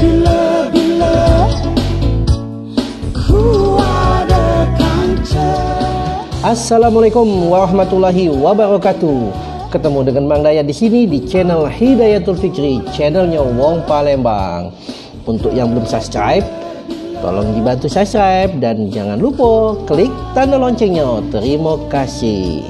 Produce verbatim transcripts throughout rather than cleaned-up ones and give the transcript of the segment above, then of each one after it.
Assalamualaikum warahmatullahi wabarakatuh. Ketemu dengan Mang Dayat di sini di channel Hidayatul Fikri, channelnya Wong Palembang. Untuk yang belum subscribe, tolong dibantu subscribe dan jangan lupa klik tanda loncengnya. Terima kasih.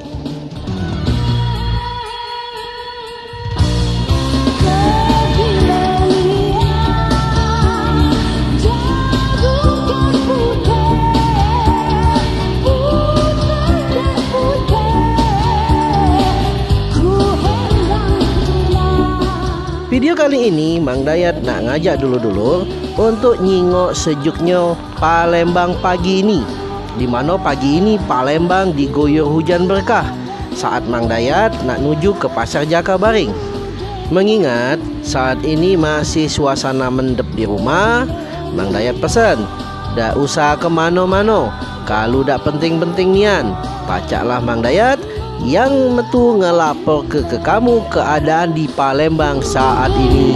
Video kali ini Mang Dayat nak ngajak dulu-dulu untuk nyingok sejuknya Palembang pagi ini, dimana pagi ini Palembang diguyur hujan berkah saat Mang Dayat nak nuju ke Pasar Jakabaring. Mengingat saat ini masih suasana mendep di rumah, Mang Dayat pesan dak usah ke mano-mano. Kalau dak penting-penting nian, pacaklah Mang Dayat yang metu ngelapor ke, ke kamu keadaan di Palembang saat ini.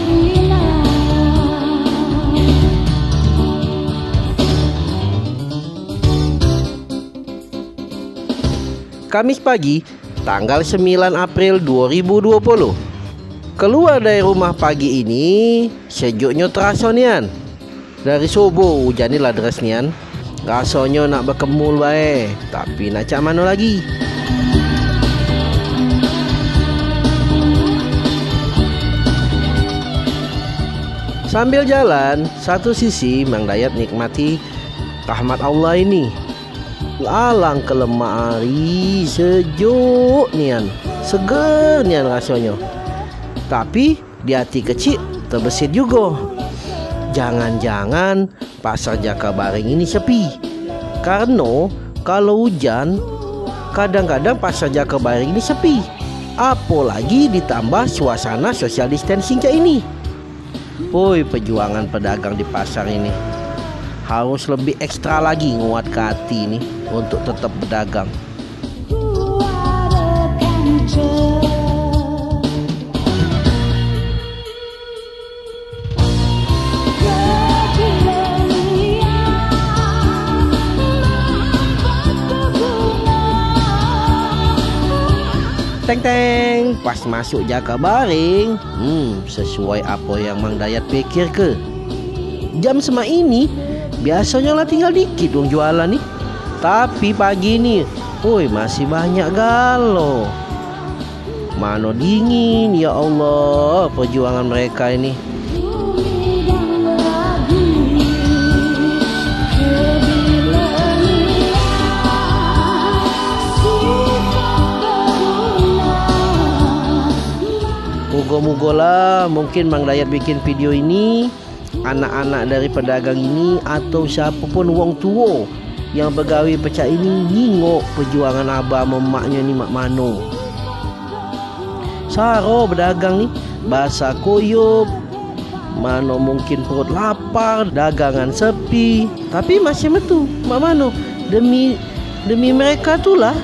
Kamis pagi, tanggal sembilan April dua ribu dua puluh. Keluar dari rumah pagi ini, sejuknya terasa nian. Dari subuh hujanilah deras nian. Rasanya nak berkemul bae, tapi nak cak mana lagi? Sambil jalan, satu sisi Mang Dayat nikmati rahmat Allah ini. Alang kelemari sejuk nian, seger nian rasanya. Tapi di hati kecil terbesit juga. Jangan-jangan Pasar Jakabaring ini sepi. Karena kalau hujan, kadang-kadang Pasar Jakabaring ini sepi. Apalagi ditambah suasana social distancing kayak ini. Woi, perjuangan pedagang di pasar ini harus lebih ekstra lagi nguat ke hati ini untuk tetap berdagang. Teng teng, pas masuk Jakabaring, hmm, sesuai apa yang Mang Dayat pikir ke. Jam sema ini biasanya lah tinggal dikit dong jualan nih. Tapi pagi ini, woi masih banyak galau. Mana dingin, ya Allah, perjuangan mereka ini. Moga-moga lah mungkin Mang Dayat bikin video ini, anak-anak dari pedagang ini atau siapapun wong tua yang begawi pecah ini nyingok perjuangan abah memaknya ni mak mano. Saro berdagang nih basah koyup, mano mungkin perut lapar, dagangan sepi, tapi masih metu mak mano demi demi mereka tulah.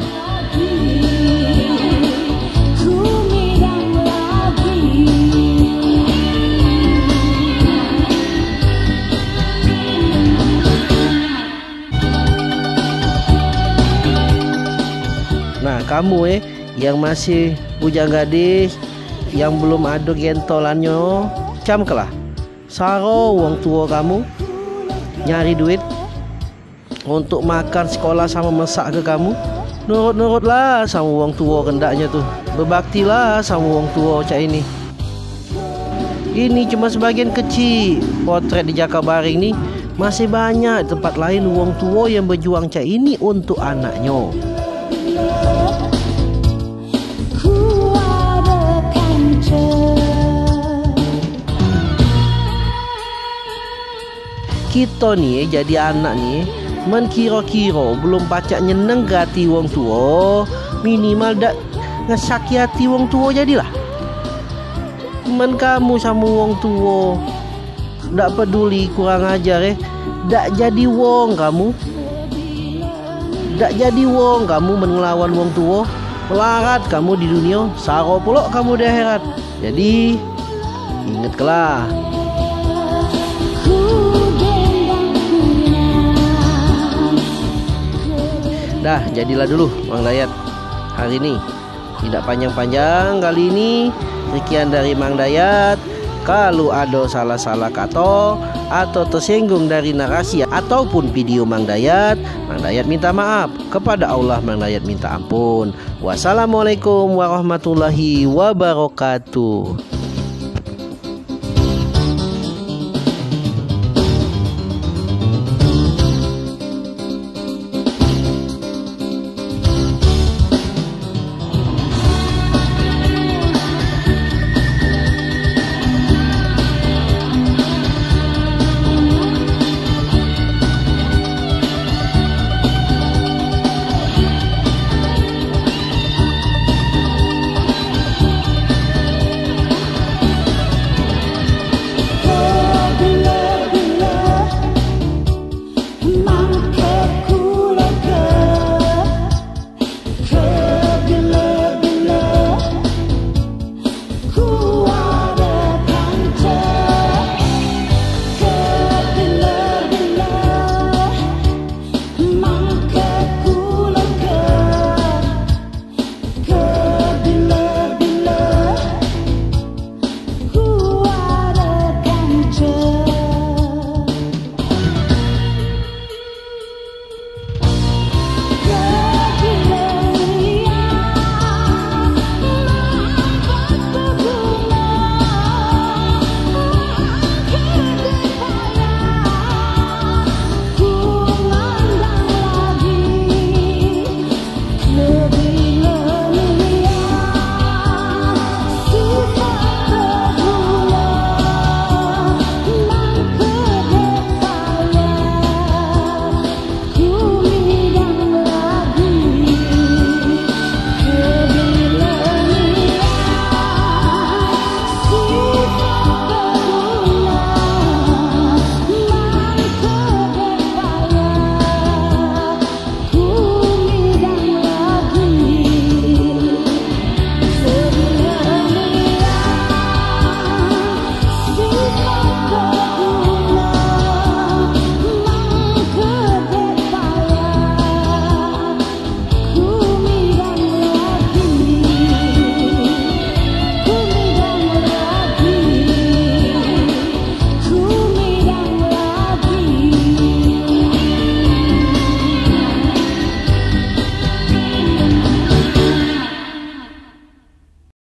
Nah kamu eh yang masih bujang gadis, yang belum ada gentolannya, cam kelah saro wong tua kamu nyari duit untuk makan sekolah sama masak ke kamu. Nurut-nurutlah sama wong tua kendaknya tuh, berbaktilah sama wong tua cak ini. Ini cuma sebagian kecil potret di Jakabaring nih, masih banyak tempat lain wong tua yang berjuang cak ini untuk anaknya. Kita nih jadi anak nih men kira-kira belum pacak nyeneng ke hati wong tua, minimal dak ngesaki hati wong tua jadilah. Men kamu sama wong tua dak peduli, kurang ajar eh, dak jadi wong kamu, dak jadi wong kamu mengelawan wong tua, melarat kamu di dunia, saro pulok kamu di akhirat. Jadi ingatlah. Dah, jadilah dulu Mang Dayat hari ini. Tidak panjang-panjang kali ini. Sekian dari Mang Dayat. Kalau ada salah-salah kata atau tersinggung dari narasi ataupun video Mang Dayat, Mang Dayat minta maaf. Kepada Allah Mang Dayat minta ampun. Wassalamualaikum warahmatullahi wabarakatuh.